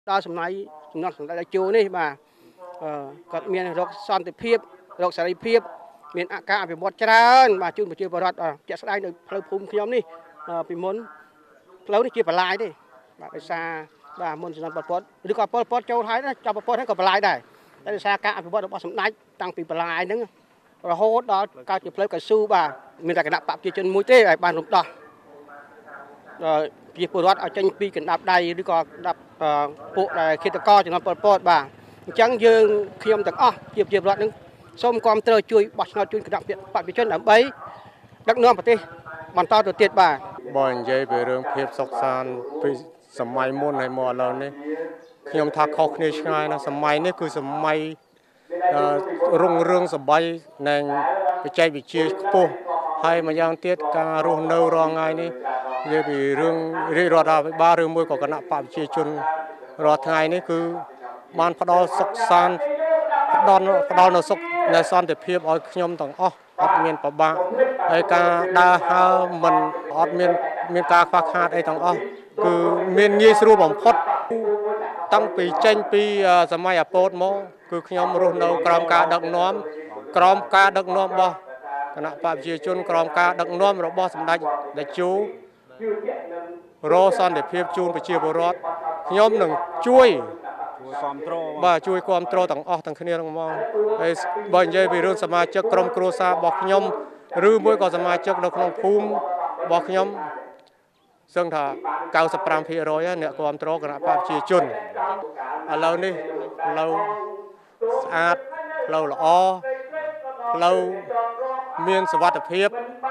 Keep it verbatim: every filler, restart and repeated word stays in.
ដល់សំណៃសំណត់សំដៅជួនេះបាទអឺគាត់មានរកសន្តិភាពរកសេរីភាពមានអាការអភិវឌ្ឍច្រើនបាទជូនប្រជាពលរដ្ឋជាក់ស្ដែងនៅផ្លូវភូមិខ្ញុំនេះពីមុនផ្លូវនេះជាបន្លាយទេបាទដោយសារបាទមុនសំណត់ប៉ុលពតឬក៏ប៉ុលពតចូលហើយចាប់ប៉ុលពតហើយក៏បន្លាយដែរតែដោយសារការអភិវឌ្ឍរបស់សម្ដេចតាំងពីបន្លាយហ្នឹងរហូតដល់កើតជាផ្លូវកៅស៊ូបាទមានតែគណៈបព្វជិជនមួយទេឲ្យបានរំដោះប្រជាពលរដ្ឋឲ្យចេញពីកណ្ដាប់ដៃឬក៏ដាប់ពួកដែលឃាតករចំនួនប៉ុលពតបាទអញ្ចឹងយើងខ្ញុំទាំងអស់ជាប្រជាពលរដ្ឋនឹងសូមគាំទ្រជួយបោះឆ្នោតជួយគណៈបព្វជិជនដើម្បីដឹកនាំប្រទេសបន្តទៅទៀតបាទបើនិយាយពីរឿងភាពសុខសាន្តពីសម័យមុនហើយមកឥឡូវនេះខ្ញុំថាខុសគ្នាឆ្ងាយណាសម័យនេះគឺសម័យរុងរឿងសបាយនិងបច្ចេកវិទ្យាខ្ពស់ហើយម្យ៉ាងទៀតការរស់នៅរងថ្ងៃនេះនិយាយពីរឿងរាជរដ្ឋាភិបាលឬមួយក៏គណៈបព្វជិជនរាល់ថ្ងៃនេះគឺបានផ្ដល់សុខសាន្តផ្ដល់ផ្ដល់នូវសុខនៃសន្តិភាពឲ្យខ្ញុំទាំងអស់អត់មានប្របាកហើយការដើរហើរមិនអត់មានមានការខ្វះខាតអីទាំងអស់គឺមានងាយស្រួលបំផុតតាំងពីចេញពីសម័យអាពោតមកគឺខ្ញុំរស់នៅក្រោមការដឹកនាំក្រោមការដឹកនាំរបស់គណៈបព្វជិជនក្រោមការដឹកនាំរបស់សម្ដេចតេជោរកសន្តិភាពជូនប្រជាពលរដ្ឋខ្ញុំនឹងជួយជួយគ្រប់គ្រងបាទជួយគ្រប់គ្រងទាំងអស់ទាំងគ្នាទាំងមកហើយបើនិយាយពីរឿងសមាជិកក្រុមគ្រួសាររបស់ខ្ញុំឬមួយក៏សមាជិកនៅក្នុងភូមិរបស់ខ្ញុំសឹងថាកៅសិបប្រាំភាគរយអ្នកគ្រប់គ្រងគណៈបព្វជិជនឥឡូវនេះផ្លូវស្អាតផ្លូវល្អផ្លូវមានសុវត្ថិភាព